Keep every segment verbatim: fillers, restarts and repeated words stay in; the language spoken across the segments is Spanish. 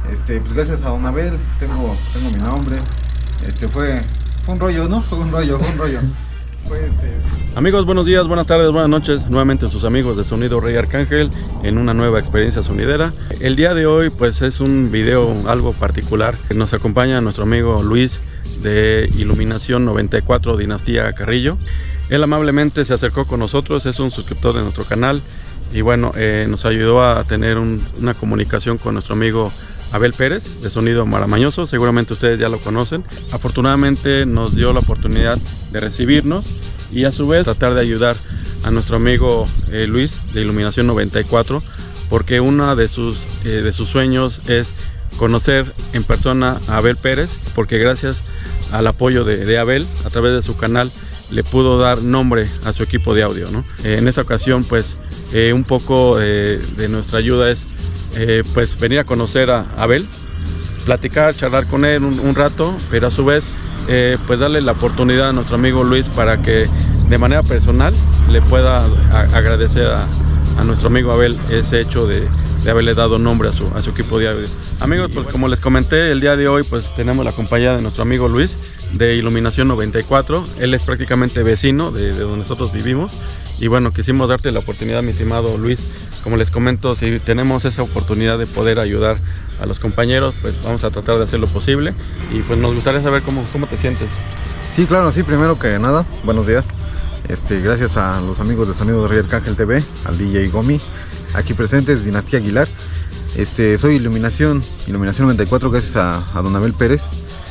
Este, pues gracias a don Abel, tengo, tengo mi nombre. Este, fue, fue un rollo, ¿no? Fue un rollo, fue un rollo. Fue este... Amigos, buenos días, buenas tardes, buenas noches. Nuevamente sus amigos de Sonido Rey Arcángel en una nueva experiencia sonidera. El día de hoy pues es un video algo particular. Nos acompaña nuestro amigo Luis de Iluminación noventa y cuatro Dinastía Carrillo. Él amablemente se acercó con nosotros, es un suscriptor de nuestro canal y bueno, eh, nos ayudó a tener un, una comunicación con nuestro amigo Abel Pérez de Sonido Maramañoso. Seguramente ustedes ya lo conocen. Afortunadamente nos dio la oportunidad de recibirnos y a su vez tratar de ayudar a nuestro amigo eh, Luis de Iluminación noventa y cuatro, porque uno de sus, eh, de sus sueños es conocer en persona a Abel Pérez, porque gracias al apoyo de, de Abel a través de su canal le pudo dar nombre a su equipo de audio, ¿no? Eh, en esta ocasión pues eh, un poco eh, de nuestra ayuda es eh, pues venir a conocer a Abel, platicar, charlar con él un, un rato, pero a su vez eh, pues darle la oportunidad a nuestro amigo Luis para que de manera personal le pueda a, agradecer a, a nuestro amigo Abel ese hecho de, de haberle dado nombre a su, a su equipo de audio. Amigos, pues como les comenté, el día de hoy pues tenemos la compañía de nuestro amigo Luis de Iluminación noventa y cuatro. Él es prácticamente vecino de, de donde nosotros vivimos y bueno, quisimos darte la oportunidad, mi estimado Luis. Como les comento, si tenemos esa oportunidad de poder ayudar a los compañeros, pues vamos a tratar de hacer lo posible y pues nos gustaría saber cómo, cómo te sientes. Sí, claro, sí, primero que nada, buenos días. Este, gracias a los amigos de Sonido Rey Arcángel T V, al D J Gomi, aquí presentes, Dinastía Aguilar. Este, soy Iluminación, Iluminación noventa y cuatro, gracias a, a don Abel Pérez.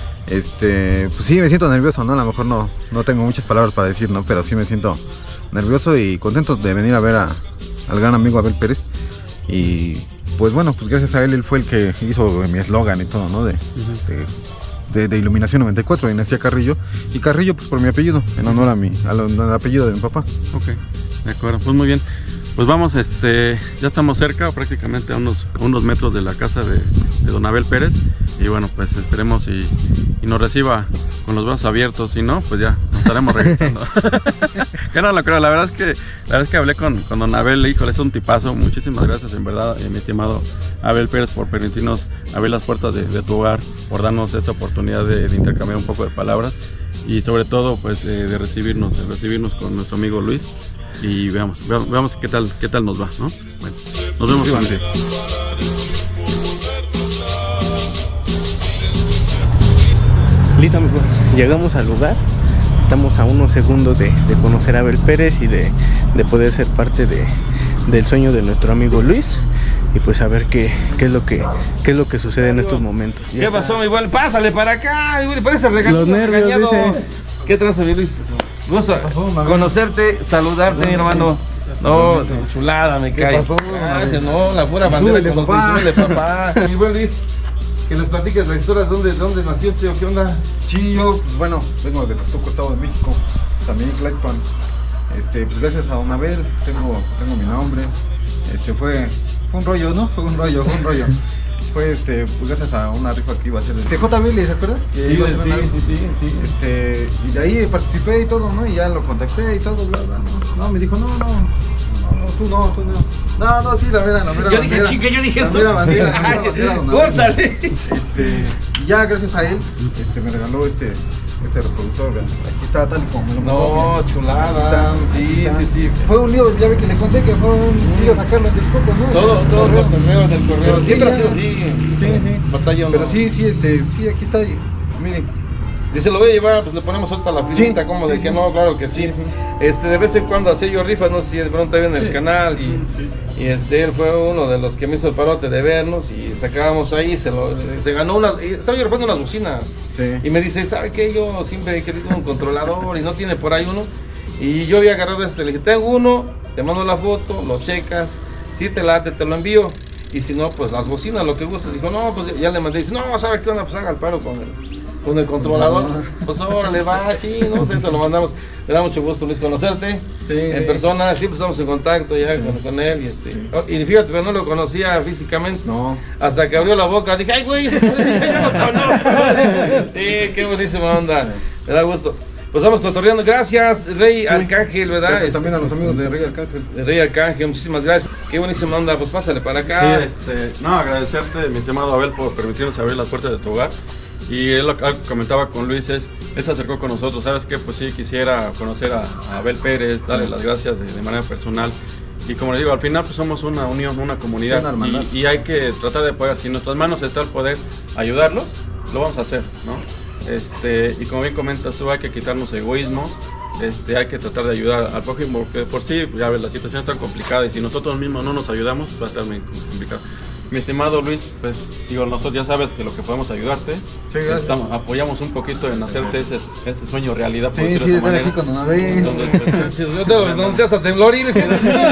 Este, pues sí, me siento nervioso, ¿no? A lo mejor no, no tengo muchas palabras para decir, ¿no? Pero sí me siento nervioso y contento de venir a ver a, al gran amigo Abel Pérez. Y pues bueno, pues gracias a él, él fue el que hizo mi eslogan y todo, ¿no? De, uh-huh. de, de, de Iluminación noventa y cuatro, Dinastía Carrillo. Y Carrillo, pues por mi apellido, en honor a mi, al, al apellido de mi papá. Ok, de acuerdo, pues muy bien. Pues vamos, este, ya estamos cerca, prácticamente a unos, a unos metros de la casa de, de don Abel Pérez. Y bueno, pues esperemos y, y nos reciba con los brazos abiertos. Si no, pues ya nos estaremos regresando. Yo no lo creo, la verdad es que, la verdad es que hablé con, con don Abel, híjole, es un tipazo. Muchísimas gracias, en verdad, eh, mi estimado Abel Pérez, por permitirnos abrir las puertas de, de tu hogar, por darnos esta oportunidad de, de intercambiar un poco de palabras y sobre todo, pues, eh, de recibirnos, de recibirnos con nuestro amigo Luis. Y veamos, veamos, veamos qué tal, qué tal nos va, ¿no? Bueno, nos vemos. Sí, listo, amigos, llegamos al lugar. Estamos a unos segundos de, de conocer a Abel Pérez y de, de poder ser parte de, del sueño de nuestro amigo Luis. Y pues a ver qué, qué es lo que qué es lo que sucede en estos momentos. ¿Qué ya pasó, mi buen? Pásale para acá, mi parece regañado. Los nervios, regañado. Dice. ¿Qué trazo, mi Luis? Gusto conocerte, saludarte, mi hermano. No, chulada, me cae. Gracias, no, la pura bandera que nos dice, papá. Mi buen Luis, que nos platiques la historia de dónde, dónde naciste o qué onda. Sí, yo, pues bueno, vengo de Texcoco, Estado de México, también Tlalpan. Este, pues gracias a don Abel, tengo, tengo mi nombre. Este, fue, fue un rollo, ¿no? Fue un rollo, fue un rollo. Fue este, pues gracias a una rifa que iba a hacer de T J B, ¿se acuerdan? Sí, sí, sí, sí, sí. Este, y de ahí participé y todo, ¿no? Y ya lo contacté y todo, bla, bla, no, no, me dijo, no, no, no, no, tú no, tú no. No, no, sí, la mera, la mera Yo dije, chique, yo dije eso. La bandera, la mera bandera, don Abel. Córtale. Este, y ya gracias a él, este, me regaló este, este reproductor, vean. Aquí está tal y como me lo mandó. No, chulada. Sí, está. sí, sí. Fue un lío, ya ve que le conté que fue un lío sacarlo en Texcoco, ¿no? Todo, todo por correo del correo. Pero Siempre sí, ha sido así. Sí, sí. Batalla. Pero sí, sí, este, sí, aquí está. Y, pues miren. Dice, lo voy a llevar, pues le ponemos ahorita la filita, sí, como sí, de que sí. no, claro que sí. Sí, sí. Este, de vez en cuando hacía yo rifas, no sé si de pronto en el sí. canal y, sí. y este, él fue uno de los que me hizo el parote de vernos y sacábamos ahí, se, lo, se ganó una, estaba yo rifando unas bocinas Sí. y me dice, ¿sabe qué? Yo siempre he querido un controlador y no tiene por ahí uno. Y yo había agarrado este, le dije, tengo uno, te mando la foto, lo checas, si te late, te lo envío. Y si no, pues las bocinas, lo que gustes. Dijo, no, pues ya le mandé, dice, no, ¿sabe qué onda? Pues haga el paro con él. Con el controlador, pues órale, va, chino, eso lo mandamos. Me da mucho gusto, Luis, conocerte Sí, en sí. persona, siempre estamos en contacto ya sí. con, con él. Y, este, sí. y fíjate, pero no lo conocía físicamente. No. Hasta que abrió la boca, dije, ay, güey, yo lo conozco. Sí, qué buenísima onda, me da gusto. Pues vamos cotorreando. Gracias, Rey Sí. Arcángel, ¿verdad? Gracias Este, también a los amigos de Rey Arcángel. Rey Arcángel, muchísimas gracias. Qué buenísima onda, pues pásale para acá. Sí, este, no, agradecerte, mi estimado Abel, por permitirnos abrir las puertas de tu hogar. Y él lo que comentaba con Luis es, él se acercó con nosotros, ¿sabes qué? Pues sí, quisiera conocer a, a Abel Pérez, darle las gracias de, de manera personal. Y como le digo, al final pues somos una unión, una comunidad, Una hermandad. y, y hay que tratar de apoyar. Si en nuestras manos está el poder ayudarlos, lo vamos a hacer, ¿no? Este, y como bien comentas tú, hay que quitarnos egoísmo, este, hay que tratar de ayudar al prójimo, porque por sí, ya ves, la situación está complicada y si nosotros mismos no nos ayudamos, va a estar muy complicado. Mi estimado Luis, pues digo, nosotros ya sabes que lo que podemos ayudarte, Sí, gracias. estamos, apoyamos un poquito en hacerte ese, ese sueño realidad, por Sí, decirlo sí, de esa estar aquí manera. con Don Abel. Entonces, pues, Si yo te lo no te vas a temblor y sí,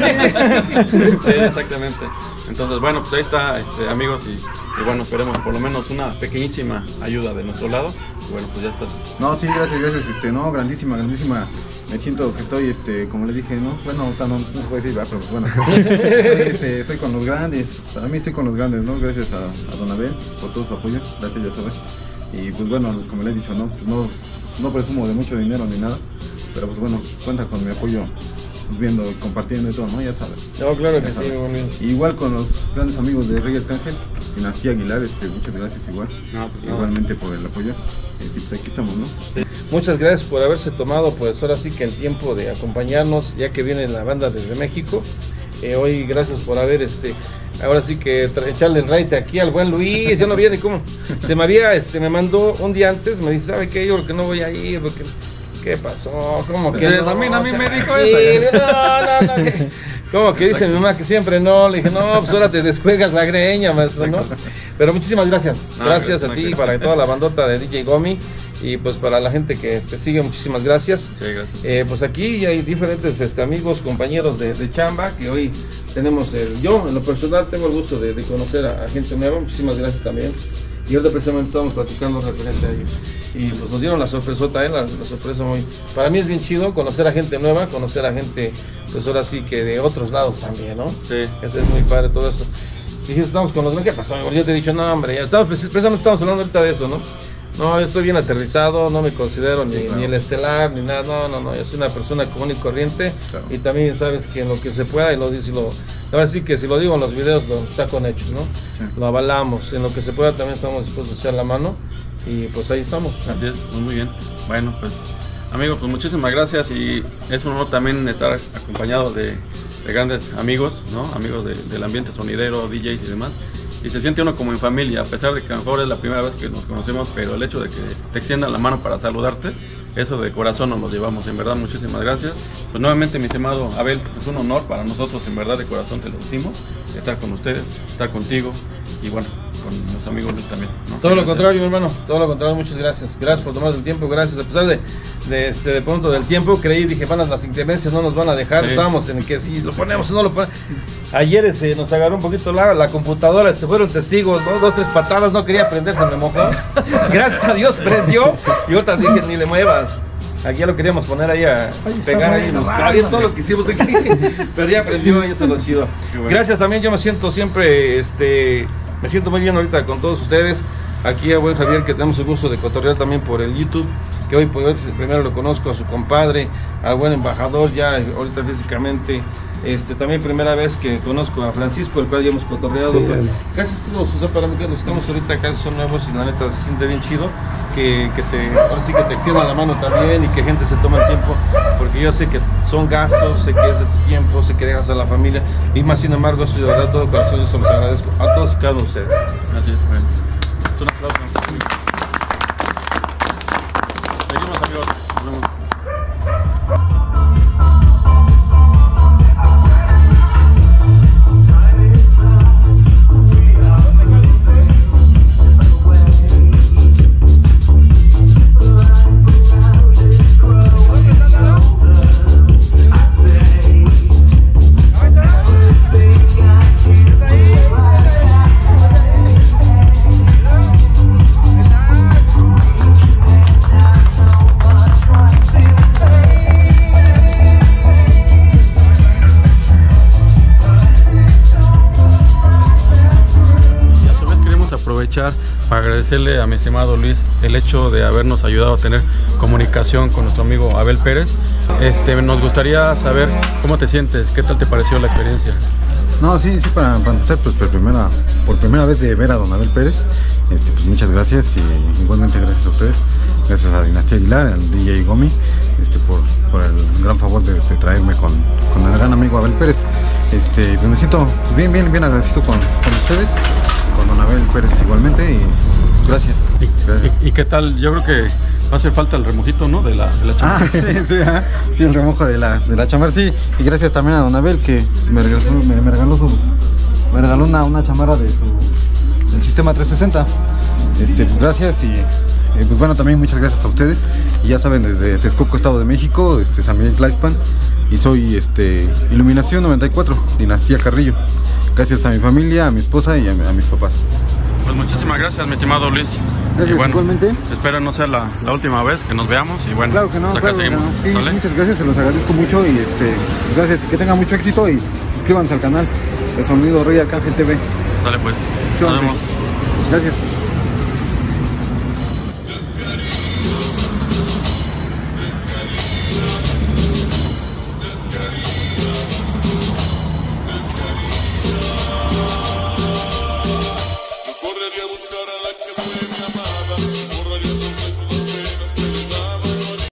exactamente. Entonces, bueno, pues ahí está, este, amigos, y, y bueno, esperemos por lo menos una pequeñísima ayuda de nuestro lado. Y bueno, pues ya está. No, sí, gracias, gracias, este, no, grandísima, grandísima. Me siento que estoy, este, como les dije, ¿no? Bueno, no, no, no se puede decir, ¿verdad? Pero pues bueno. Estoy, este, estoy con los grandes, para mí estoy con los grandes, ¿no? Gracias a, a Don Abel por todo su apoyo, gracias, ya sabes. Y pues bueno, como le he dicho, ¿no? Pues no, no presumo de mucho dinero ni nada, pero pues bueno, cuenta con mi apoyo, pues viendo y compartiendo y todo, ¿no? Ya sabes. No, claro que Ya sí, sabes. mi amigo. Igual con los grandes amigos de Rey Arcángel, Dinastía Aguilar, este, muchas gracias igual. No, pues, no. Igualmente por el apoyo. Este, pues aquí estamos, ¿no? Muchas gracias por haberse tomado, pues ahora sí que el tiempo de acompañarnos, ya que viene la banda desde México. Eh, hoy gracias por haber, este, ahora sí que tra- echarle el raite aquí al buen Luis. Yo no viene como, se me había, este, me mandó un día antes, me dice, ¿sabe qué? Yo creo que no voy a ir, porque, ¿qué pasó? ¿Cómo que Eh, no? también a mí me dijo Sí, eso. no, no, no, que- ¿cómo que dice mi mamá que siempre no? Le dije, no, pues ahora te descuelgas la greña, maestro, ¿no? Pero muchísimas gracias, No, gracias a no, ti, que- para toda la bandota de D J Gomi. Y pues para la gente que te sigue, muchísimas gracias. Sí, gracias. Eh, pues aquí hay diferentes este, amigos, compañeros de, de chamba, que hoy tenemos, el, yo en lo personal tengo el gusto de, de conocer a, a gente nueva, muchísimas gracias también. Y ahorita precisamente estábamos platicando referente a ellos. Y pues nos dieron la sorpresota, ¿eh? la, la sorpresa muy... Para mí es bien chido conocer a gente nueva, conocer a gente, pues ahora sí que de otros lados también, ¿no? Sí. Eso es muy padre todo eso. Y dije, estamos con los... ¿Qué pasó? Yo te he dicho, no hombre, ya estamos, precisamente estamos hablando ahorita de eso, ¿no? No, yo estoy bien aterrizado, no me considero ni, Sí, claro. ni el estelar, ni nada, no, no, no, yo soy una persona común y corriente. Claro. Y también sabes que en lo que se pueda, y lo dice, lo, ahora sí que si lo digo en los videos, lo está con hechos, ¿no? Sí. Lo avalamos, en lo que se pueda también estamos dispuestos a echar la mano, y pues ahí estamos. Así es, muy, muy bien. Bueno, pues amigos, pues muchísimas gracias y es un honor también estar acompañado de, de grandes amigos, ¿no? Amigos de- del ambiente sonidero, D Js y demás. Y se siente uno como en familia, a pesar de que a lo mejor es la primera vez que nos conocemos, pero el hecho de que te extiendan la mano para saludarte, eso de corazón nos lo llevamos, en verdad, muchísimas gracias. Pues nuevamente, mi estimado Abel, es un honor para nosotros, en verdad, de corazón te lo decimos, estar con ustedes, estar contigo y bueno, con los amigos Luis también, ¿no? Todo lo Gracias. contrario, mi hermano, todo lo contrario, muchas gracias. Gracias por tomar el tiempo, gracias. A pesar de, de, este, de pronto del tiempo, creí, dije, van a las inclemencias, no nos van a dejar. Sí. Estábamos en el que si lo ponemos o no lo ponemos. Ayer este, nos agarró un poquito la, la computadora, este, fueron testigos, ¿no? Dos, tres patadas, no quería prender, se me mojó. Gracias a Dios prendió y ahorita dije, ni le muevas. Aquí ya lo queríamos poner ahí a pegar ahí en los cables, todo lo que hicimos aquí. Pero ya aprendió y eso es lo chido. Qué bueno. Gracias también, yo me siento siempre, este, me siento muy bien ahorita con todos ustedes. Aquí a buen Javier, que tenemos el gusto de cotorrear también por el YouTube, que hoy pues, primero lo conozco, a su compadre, al buen embajador ya ahorita físicamente. Este, también primera vez que conozco a Francisco, el cual ya hemos cotorreado. Sí, pues, bueno. casi todos, o sea, para mí que los que estamos ahorita casi son nuevos y la neta se siente bien chido que, que te, ahora sí que te extiendan la mano también y que gente se tome el tiempo, porque yo sé que son gastos, sé que es de tu tiempo, sé que dejas a la familia y más sin embargo eso de verdad de todo corazón yo se los agradezco a todos y cada uno de ustedes. Así es, bueno. Es un aplauso. Seguimos, amigos. Nos vemos. Think I aprovechar para agradecerle a mi estimado Luis el hecho de habernos ayudado a tener comunicación con nuestro amigo Abel Pérez. Este, nos gustaría saber cómo te sientes, qué tal te pareció la experiencia. No, sí, sí, para, para empezar, pues por primera, por primera vez de ver a don Abel Pérez, este, pues muchas gracias y igualmente gracias a ustedes, gracias a Dinastía Aguilar, al D J Gomi, este, por, por el gran favor de, de traerme con, con el gran amigo Abel Pérez. Este, pues me siento pues, bien, bien, bien agradecido con, con ustedes, con don Abel Pérez igualmente y gracias. ¿Y, gracias. y, y qué tal? Yo creo que hace falta el remojito, ¿no? De la, de la chamarra. Ah, sí, sí, ah, sí, el remojo de la, de la chamarra, sí. Y gracias también a don Abel que me regaló, me, me regaló, su, me regaló una, una chamarra de su, del sistema trescientos sesenta. Este, pues gracias y eh, pues bueno, también muchas gracias a ustedes. Y ya saben, desde Texcoco, Estado de México, este, San Miguel Tlaxpan. Y soy este, Iluminación noventa y cuatro, Dinastía Carrillo. Gracias a mi familia, a mi esposa y a, a mis papás. Pues muchísimas gracias, mi estimado Luis. Gracias, y bueno, igualmente. Espero no sea la, la última vez que nos veamos y bueno, Claro que no, pues acá claro que seguimos. no. Sí, ¿Sale? muchas gracias, se los agradezco mucho y este, gracias, que tengan mucho éxito y suscríbanse al canal de Sonido Rey Arcángel T V. Dale pues, nos Suscríbanse. vemos. Gracias. Corre a buscar a la